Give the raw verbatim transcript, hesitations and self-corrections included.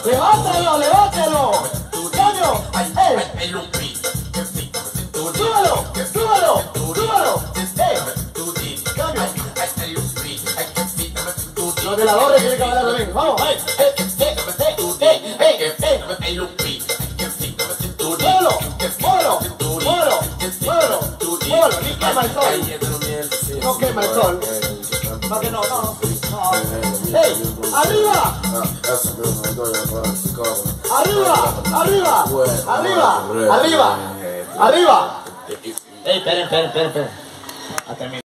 ¡Levántalo, levántalo! ¡Coño! ¡Eh! ¡Súbalo! ¡Súbalo! ¡Súbalo! ¡Eh! ¡Coño! Los de la gorra tienen que bailar también. ¡Vamos! ¡Eh! ¡Eh! ¡Eh! ¡Eh! ¡Eh! ¡Eh! ¡Muévelo! ¡Muévelo! ¡Muévelo! ¡Muévelo! ¡Muévelo! ¡Ni quema el sol! No quema el sol. No, que no, no, no. ¡Ey! ¡Arriba! ¡Arriba! ¡Arriba! ¡Arriba! ¡Arriba! ¡Arriba! ¡Ey, esperen, esperen, esperen! Hasta